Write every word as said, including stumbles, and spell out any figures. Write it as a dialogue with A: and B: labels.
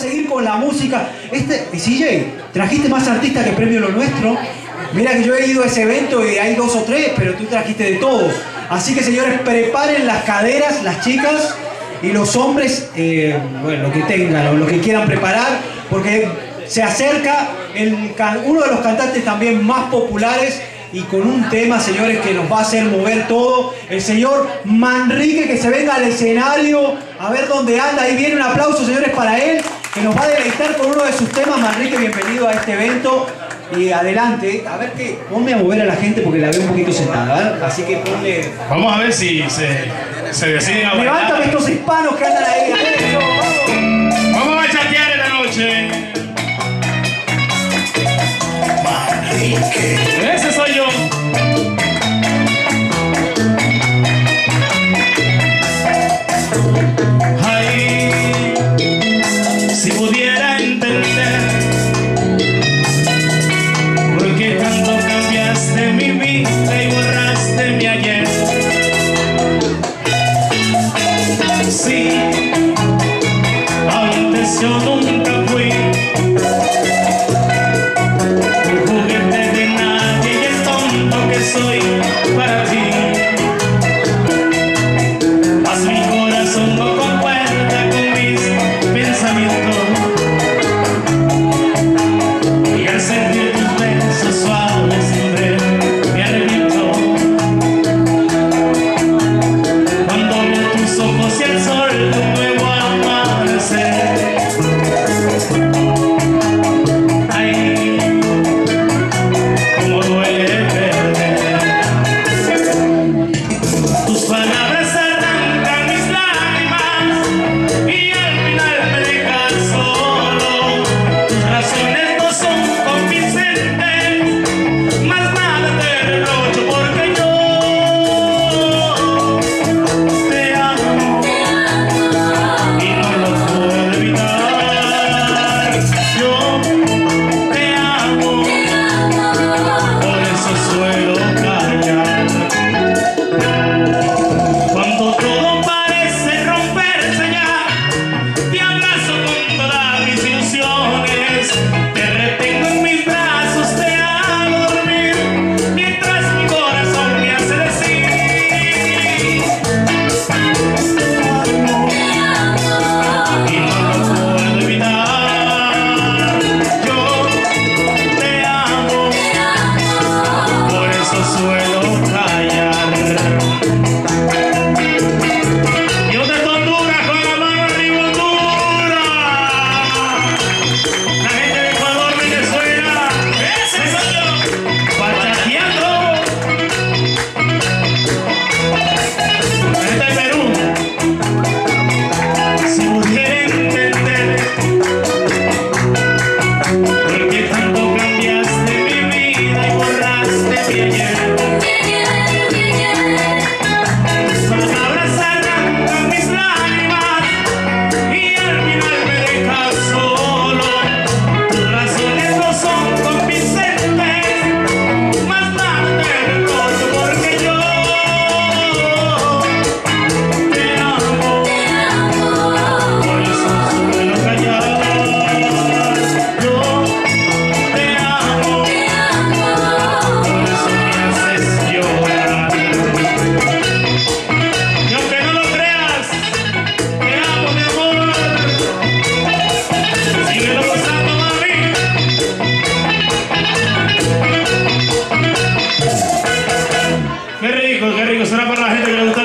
A: seguir con la música. Este, C J, trajiste más artistas que Premio Lo Nuestro. Mira que yo he ido a ese evento y hay dos o tres, pero tú trajiste de todo. Así que, señores, preparen las caderas, las chicas y los hombres, eh, bueno, lo que tengan o lo que quieran preparar, porque se acerca el, uno de los cantantes también más populares y con un tema, señores, que nos va a hacer mover todo, el señor Manrique, que se venga al escenario a ver dónde anda. Ahí viene un aplauso, señores, para él, que nos va a deleitar con uno de sus temas. Manrique, bienvenido a este evento. Y adelante, a ver qué, ponme a mover a la gente porque la veo un poquito sentada, ¿eh? Así que ponle...
B: Vamos a ver si se, se deciden a bailar.
A: Levántame estos hispanos que andan ahí. Eso, vamos.
B: Vamos a chatear en la noche. Manrique. Ese soy yo. Ay, si pudiera entender por qué tanto cambiaste mi vida y borraste mi ayer. Sí, antes yo nunca fui un juguete de nadie y el tonto que soy para ti. Mas mi corazón no concuerda con mis pensamientos, y al sentir tus besos suaves siempre me arrepiento. Cuando veo tus ojos y el sol de un nuevo amanecer, ay, cómo duele perder. Tus palabras arrancan mis lágrimas y al final me dejan solo. Tus razones no son convincentes, más nada te reprocho porque yo te amo y no lo puedo evitar. Yo te amo, por eso suelo callar. Cuando todo parece romperse ya, te abrazo con todas mis ilusiones, te retengo en mis brazos, te hago dormir, mientras mi corazón me hace decir y no lo puedo evitar. Yo te amo, por eso suelo callar. Yo de Honduras con la mano arriba, Honduras. La gente de Ecuador, Venezuela, ese soy yo, bachateando. La gente de Perú, si pudiera entender por qué tanto cambiaste mi vida y borraste mi ayer. Tus palabras arrancan mis lágrimas y al final me dejas solo. Tus razones no son convincentes, más nada te reprocho porque yo te amo, por eso suelo callar. Yo te amo, por eso me haces llorar. Y aunque no lo creas, te amo, mi amor. Síguelo gozando, mami. Qué rico, qué rico. Será para la gente que le gusta